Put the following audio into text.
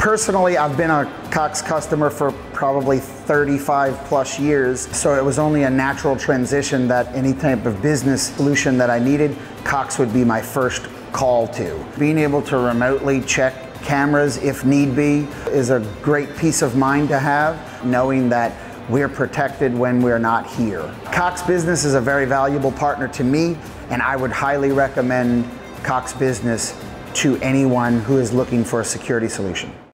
Personally, I've been a Cox customer for probably 35 plus years, so it was only a natural transition that any type of business solution that I needed, Cox would be my first call to. Being able to remotely check cameras if need be is a great peace of mind to have, knowing that we're protected when we're not here. Cox Business is a very valuable partner to me, and I would highly recommend Cox Business to anyone who is looking for a security solution.